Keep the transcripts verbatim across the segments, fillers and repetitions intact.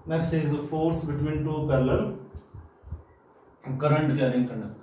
Next is force between two parallel current carrying conductors.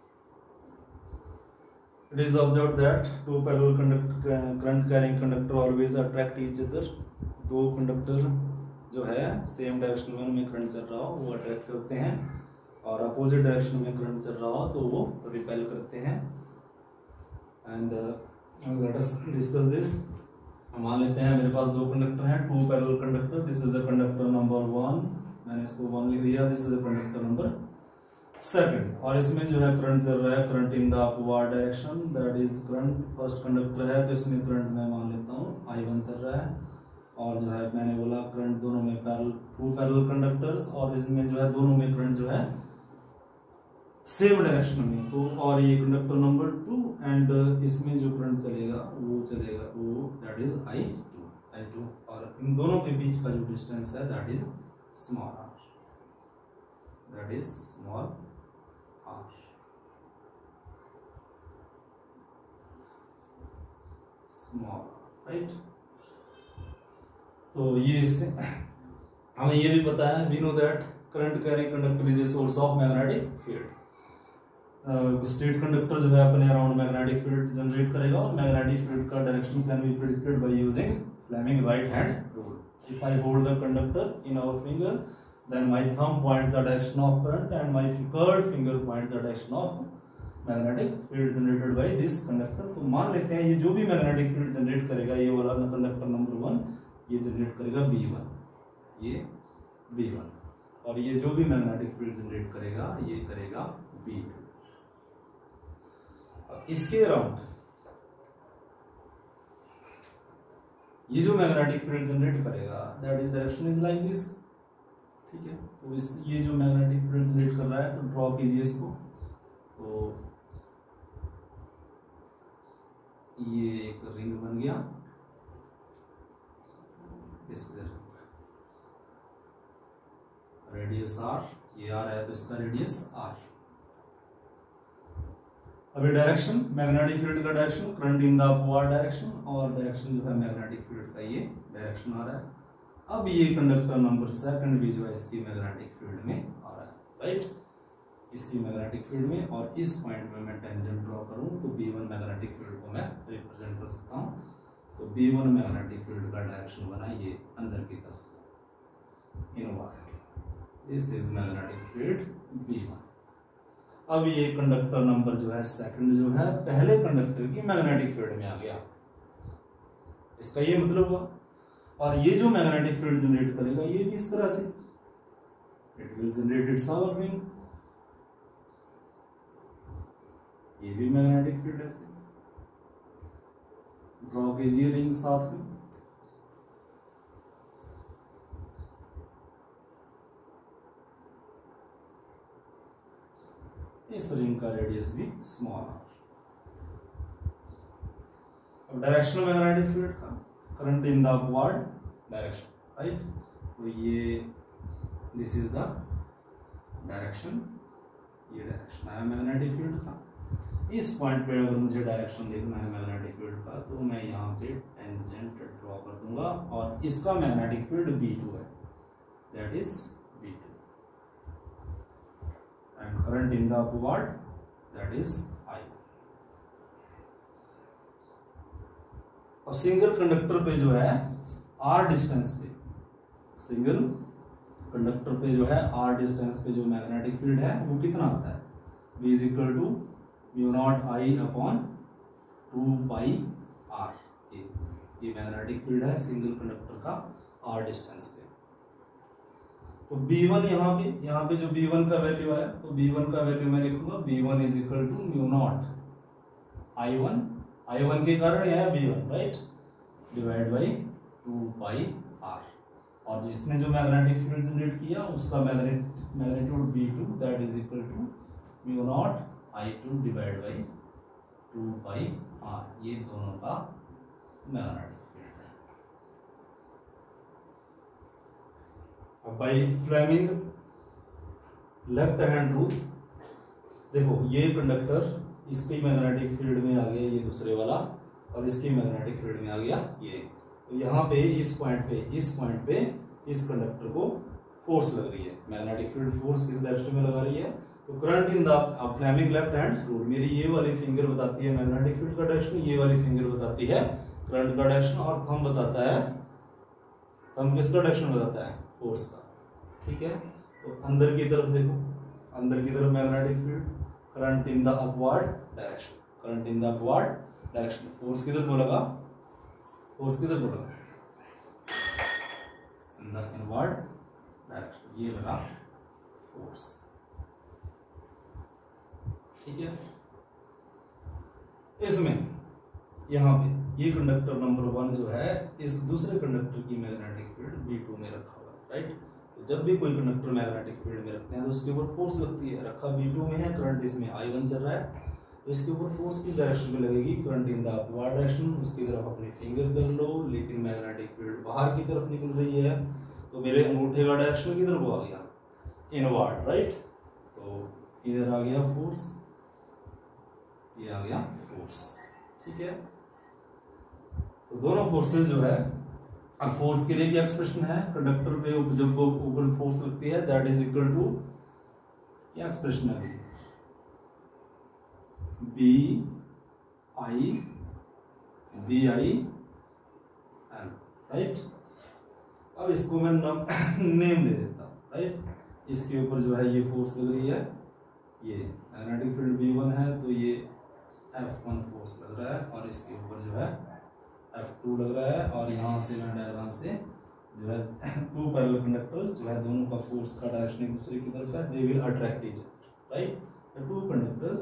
It is observed that two parallel conduct current carrying conductor always attract each other. दो conductor जो है same direction में उनमें current चल रहा हो वो अट्रैक्ट करते हैं, और अपोजिट डायरेक्शन में करंट चल रहा हो तो वो रिपेल करते हैं. And let us discuss this. मान लेते हैं मेरे पास दो कंडक्टर हैं, two parallel conductor. This is the conductor number one, मैंने इसको वन लिख दिया. This is the conductor number second, और इसमें जो है करंट चल रहा है current in the upward direction, that is current. First conductor है तो इसमें करंट मैं मान लेता हूँ आई वन चल रहा है, और जो है मैंने बोला करंट दोनों में पैरेलल, टू पैरेलल कंडक्टर्स, और इसमें जो है दोनों में करंट जो है सेम डायरेक्शन में. तो और ये कंडक्टर नंबर टू, एंड इसमें जो करंट चलेगा वो चलेगा वो that is I two, I two, और इन दोनों के बीच का जो डिस्टेंस है that is small r, that is small r. Small right. तो ये इससे हमें ये भी पता है, we know that current carrying conductor is a source of magnetic field. Straight conductor जो है अपने अराउंड मैग्नेटिक फील्ड जनरेट करेगा, और मैग्नेटिक फील्ड का direction can be predicted by using Fleming right hand rule. If I hold the conductor in our finger, then my thumb points the direction of current and my curved finger points the direction of magnetic field generated by this conductor. तो मान लेते हैं ये जो भी magnetic field generate करेगा, ये वाला कंडक्टर नंबर वन ये जनरेट करेगा बी वन, ये बी वन, और ये जो भी मैग्नेटिक फील्ड जनरेट करेगा ये करेगा बी टू. इसके अराउंड ये जो मैग्नेटिक फील्ड जनरेट करेगा that is direction is like this. ठीक है, तो इस ये जो मैग्नेटिक फील्ड जनरेट कर रहा है तो ड्रॉ कीजिए इसको. तो ये एक रिंग बन गया, इस रेडियस आर, ये आर है तो इसका रेडियस आर. अभी डायरेक्शन मैग्नेटिक फील्ड का direction current in the upward direction, और डायरेक्शन जो है मैग्नेटिक फील्ड का ये डायरेक्शन आ रहा है. अब ये कंडक्टर नंबर सेकंड भी जो है इसकी मैग्नेटिक फील्ड में आ रहा है, राइट, इसकी मैग्नेटिक फील्ड में. और इस पॉइंट में मैं टेंजेंट ड्रॉ करूं तो बी वन मैग्नेटिक फील्ड को मैं रिप्रेजेंट कर सकता हूं. तो बी वन मैग्नेटिक फील्ड का डायरेक्शन बना ये अंदर की तरफ inward. This is magnetic field B one. अब ये कंडक्टर नंबर जो है सेकंड जो है पहले कंडक्टर की मैग्नेटिक फील्ड में आ गया, इसका ये मतलब हुआ. और ये जो मैग्नेटिक फील्ड जनरेट करेगा ये भी इस तरह से, it will generate its own wing. ये भी मैग्नेटिक फील्ड है, ड्रॉ कीजिए रिंग साथ में. इस रिंग का रेडियस भी स्मॉल आर. अब डायरेक्शन मैग्नेटिक फील्ड का current in the upward direction, right. तो ये दिस इज द डायरेक्शन, ये डायरेक्शन है मैग्नेटिक फील्ड का. इस पॉइंट पे अगर मुझे डायरेक्शन देखना है मैग्नेटिक फील्ड का तो मैं यहाँ पे टेंजेंट ड्रॉ कर दूंगा, और इसका मैग्नेटिक फील्ड बी टू है, that is B two, and current in the upward that is I. अब सिंगल कंडक्टर पे जो है आर डिस्टेंस पे, सिंगल कंडक्टर पे जो है आर डिस्टेंस पे जो मैग्नेटिक फील्ड है वो कितना आता है, B is equal to mu naught I upon two pi R. ये ये मैग्नेटिक फील्ड है सिंगल कंडक्टर का आर डिस्टेंस पे. तो बी वन यहाँ पे यहाँ पे जो बी वन का वैल्यू आया तो बी वन का वैल्यू मैं लिखूंगा B one is equal to mu naught I one, I one के कारण यह है B one, right, divide by two pi R. और जो इसने जो मैग्नेटिक फील्ड जनरेट किया उसका magnet magnitude B two that is equal to mu naught I two divide by two pi R. ये दोनों का मैग्नेटिक फील्ड है. अब by Fleming left hand rule देखो, ये कंडक्टर इसकी मैग्नेटिक फील्ड में आ गया ये दूसरे वाला, और इसकी मैग्नेटिक फील्ड में आ गया ये. तो यहाँ पे इस पॉइंट पे इस पॉइंट पे इस कंडक्टर को फोर्स लग रही है, मैग्नेटिक फील्ड फोर्स किस डायरेक्शन में लगा रही है, तो current in the Fleming left hand rule, मेरी ये वाली फिंगर बताती है मैग्नेटिक फील्ड का डायरेक्शन, ये वाली फिंगर बताती है करंट का डायरेक्शन, और थंब बताता है, थंब किसका डायरेक्शन बताता है, फोर्स का। ठीक है, तो अंदर की तरफ देखो, अंदर की तरफ magnetic field, current in the upward direction, current in the upward direction, force किधर को लगा, फोर्स किधर को लगा, इन द इनवर्ड डायरेक्शन, ये लगा फोर्स। ठीक है, इसमें यहां पे ये कंडक्टर नंबर वन जो है इस दूसरे कंडक्टर की मैग्नेटिक फील्ड बी टू में रखा हुआ है, राइट। तो जब भी कोई कंडक्टर मैग्नेटिक फील्ड में रखते हैं तो उसके ऊपर फोर्स लगती है, रखा बी टू में है, करंट इसमें आई वन चल रहा है, तो इसके ऊपर फोर्स किस डायरेक्शन में लगेगी, current in the upward direction, उसकी तरफ अपनी फिंगर कर लो, लेकिन मैग्नेटिक फील्ड बाहर की तरफ निकल रही है, तो मेरे अंगूठे का डायरेक्शन किधर को आ गया, इनवर्ड, राइट। तो इधर आ गया फोर्स, ये आ गया फोर्स। ठीक है, तो दोनों फोर्सेस जो है, अब फोर्स के लिए क्या एक्सप्रेशन है, कंडक्टर पे जब वो ऊपर फोर्स लगती है दैट इज इक्वल टू, क्या एक्सप्रेशन है, B I B I L, right. अब इसको मैं नेम दे देता हूं, राइट। इसके ऊपर जो है ये फोर्स लग रही है, ये मैग्नेटिक फील्ड बी वन है, तो ये एफ वन फोर्स लग रहा है, और इसके ऊपर जो है एफ टू लग रहा है, और यहाँ से मैं डायग्राम से जो है टू पैरेलल कंडक्टर्स जो है दोनों का फोर्स का डायरेक्शन एक दूसरे की तरफ है, they will attract each other, right. The two conductors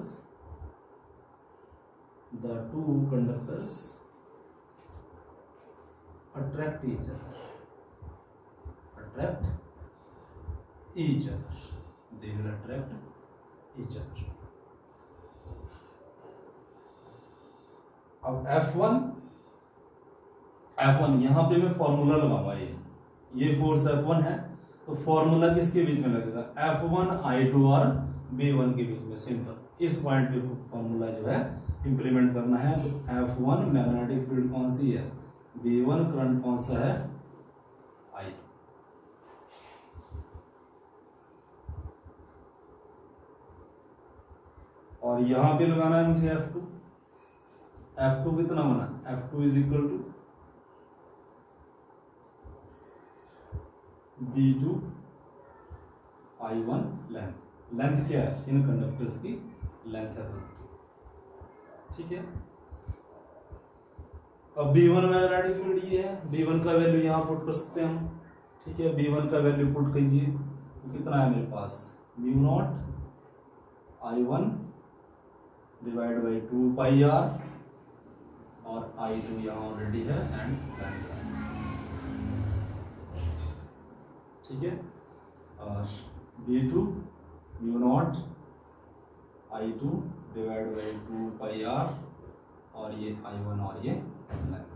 the two conductors attract each other, attract each other, they will attract each other. अब एफ वन, एफ वन यहां पे मैं फॉर्मूला लगाऊंगा, ये ये फोर्स एफ वन है, तो formula किसके बीच में लगेगा, एफ वन आई टू और बी वन के बीच में, सिंपल इस पॉइंट पे फॉर्मूला जो है इंप्लीमेंट करना है। तो एफ वन मैग्नेटिक फील्ड कौन सी है, बी वन, करंट कौन सा है, आई। और यहां पे लगाना है मुझे एफ टू, एफ टू कितना बना, F two is equal to B two I one length, length क्या है, इन कंडक्टर्स की लेंथ है दोनों की। ठीक है, अब बी वन मैग्नेटिक फील्ड ये है, बी वन का वैल्यू यहां पुट कर सकते हैं हम। ठीक है, बी वन का वैल्यू पुट कीजिए, तो कितना है मेरे पास, mu naught I one divide by two pi R, और आई टू यहाँ ऑलरेडी है, एंड लेंथ है। ठीक है, और B two mu naught I two divide by two pi R, और ये आई वन और ये लेंथ।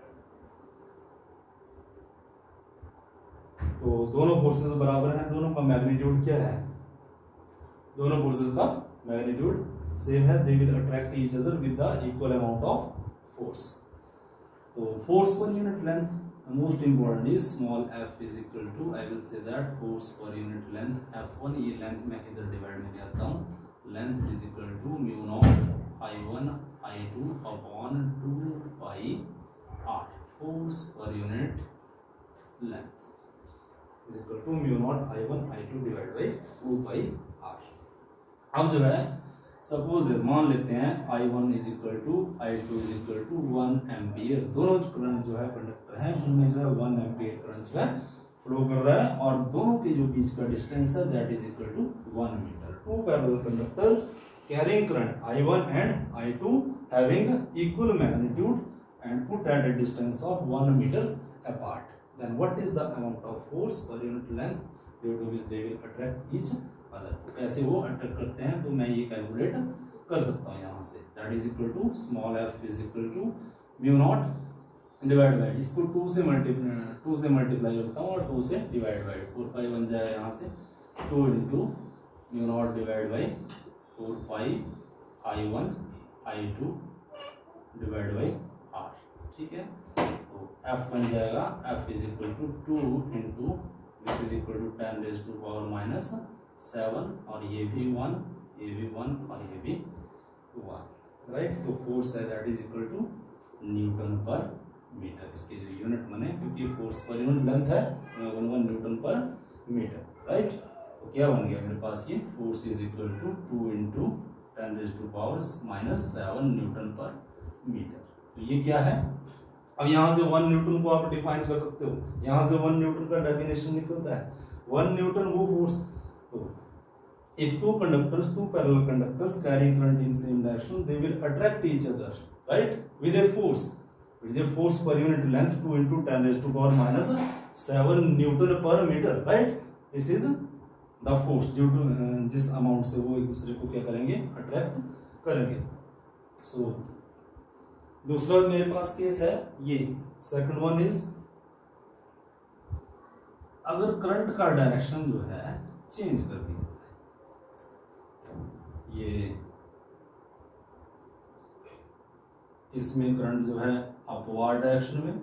तो दोनों फोर्सेस बराबर हैं, दोनों का मैग्नीट्यूड क्या है, दोनों फोर्सेस का मैग्नीट्यूड सेम है, they will attract each other with the equal amount of force. तो force per unit length most important is small f is equal to, I will say that force per unit length F one, ये length मैं इधर divide में करता हूँ, length is equal to mu naught I one I two upon two pi R, force per unit length is equal to mu naught I one I two divide by two pi R. अब जो है suppose मान लेते हैं I one is equal to I two is equal to one ampere, दोनों current जो है conductor है उनमें जो है वन एम्पियर करंट जो है फ्लो कर रहा है, और दोनों के जो बीच का डिस्टेंस है that is equal to one metre. Two parallel conductors carrying current I one and I two having equal magnitude and put at a distance of one meter apart, then what is the amount of force per unit length due to which they will attract each other। कैसे वो attract करते हैं, तो मैं ये calculate कर सकता हूँ यहाँ से, that is equal to small F is equal to mu naught divide by, इसको टू से मल्टीप्लाई टू से मल्टीप्लाई करता हूँ और टू से डिवाइड बाई, फोर पाई बन जाएगा यहाँ से, two into mu naught divide by four pi I one I two divide by R. ठीक है, तो एफ बन जाएगा F is equal to two into this is equal to ten raise to power minus seven, और ये भी one, ये भी वन, और ये भी वन, राइट। तो फोर्स है that is equal to newton per metre. इसकी जो यूनिट बने, क्योंकि फोर्स पर यूनिट लेंथ है, one newton per metre, right. तो क्या बन गया मेरे पास, ये force is equal to two into ten raise to power minus seven newton per metre. तो ये क्या है, अब यहाँ से वन न्यूटन को आप डिफाइन कर सकते हो, यहाँ से वन न्यूटन का डेफिनेशन निकलता है, वन न्यूटन वो फोर्स। तो if two conductors, two parallel conductors carrying current in same direction, they will attract each other, right, with a force, with a force per unit length two into ten raise to power minus seven newton per metre, right. This is the force due to, जिस amount से वो एक दूसरे को क्या करेंगे, attract करेंगे। सो so, दूसरा मेरे पास केस है ये, सेकंड वन इज अगर करंट का डायरेक्शन जो है चेंज कर दिया, ये इसमें करंट जो है अपवार्ड डायरेक्शन में,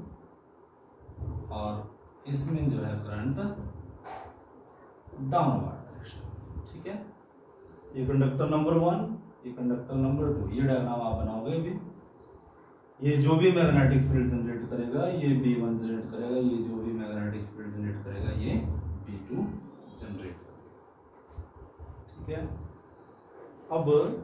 और इसमें जो है करंट डाउनवर्ड डायरेक्शन, ठीक है। ये कंडक्टर नंबर वन, ये कंडक्टर नंबर टू, ये डायग्राम आप बनाओगे भी, ये जो भी मैग्नेटिक फील्ड जनरेट करेगा ये बी वन जनरेट करेगा, ये जो भी मैग्नेटिक फील्ड जनरेट करेगा ये बी टू जनरेट करेगा, ठीक है। अब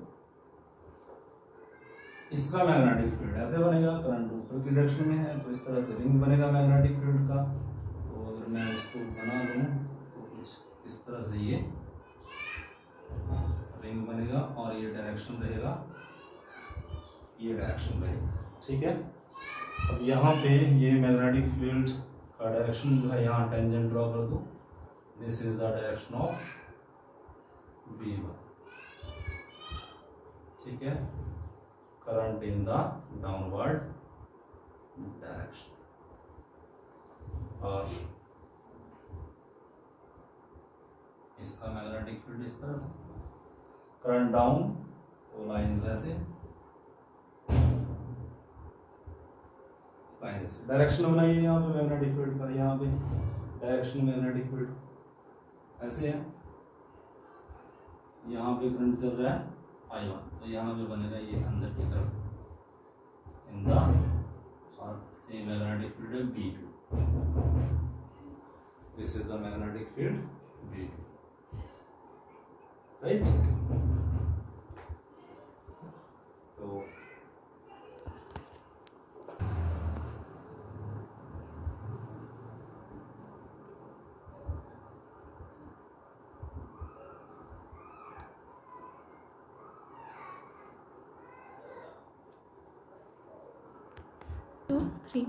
इसका मैग्नेटिक फील्ड ऐसे बनेगा, करंट ऊपर की डायरेक्शन में है, तो इस तरह से रिंग बनेगा मैग्नेटिक फील्ड का। तो अगर मैं इसको बना दूं तो कुछ इस तरह से ये रिंग बनेगा, और ये डायरेक्शन रहेगा, ये डायरेक्शन रहेगा, ठीक है। अब यहाँ पे ये मैग्नेटिक फील्ड का डायरेक्शन जो है, यहाँ टेंजेंट ड्रॉ कर दो, this is the direction of B one, ठीक है। Current in the downward direction, और इसका मैग्नेटिक फील्ड इस तरह से, करंट डाउन, तो लाइंस ऐसे, डायरेक्शन बनाइए यहाँ पे मैग्नेटिक फील्ड का, यहाँ पे डायरेक्शन मैग्नेटिक फील्ड ऐसे है, यहाँ पे करंट चल रहा है आई वन, तो यहाँ पे बनेगा ये अंदर की तरफ इन द, और ये मैग्नेटिक फील्ड है B two, this is the magnetic field B two, right. तो थ्री,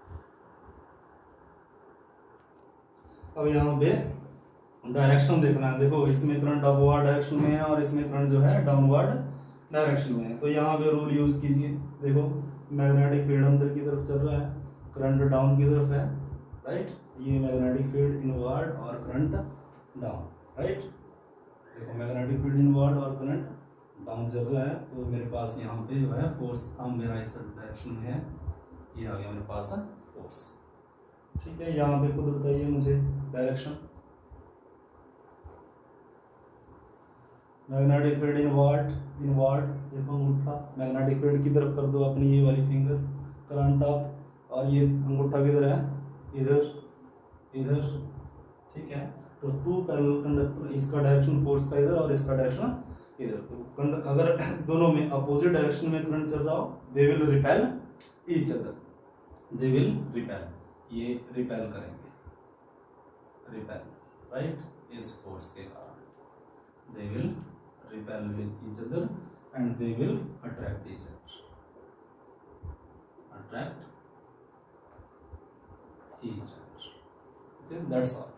अब यहाँ पे डायरेक्शन देखना है, देखो इसमें करंट अपवर्ड डायरेक्शन में है और इसमें करंट जो है डाउनवर्ड डायरेक्शन में है। तो यहाँ पे रूल यूज कीजिए, देखो मैग्नेटिक फील्ड अंदर की तरफ चल रहा है, करंट डाउन की तरफ है, राइट। ये मैग्नेटिक फील्ड इनवर्ड और करंट डाउन, राइट। देखो मैग्नेटिक फील्ड इनवर्ड और करंट डाउन चल रहा है, तो मेरे पास यहाँ पे जो है फोर्स, हम मेरा इस डायरेक्शन में है, ये आ गया मेरे पास फोर्स, ठीक है। यहाँ पे खुद बताइए मुझे direction, magnetic field inward, inward देखो अंगूठा मैग्नेटिक फील्ड की तरफ कर दो अपनी ये वाली फिंगर, करंट अप, और ये अंगूठा किधर है, इधर इधर, ठीक है। तो टू पैरेलल कंडक्टर, इसका डायरेक्शन फोर्स का इधर और इसका डायरेक्शन इधर, तो अगर दोनों में अपोजिट डायरेक्शन में करंट चल रहा हो, they will repel each other, they will repel, ये रिपेल करेंगे, रिपेल, राइट, इस फोर्स के कारण they will repel with each other and they will attract each other, attract each other, okay, that's all.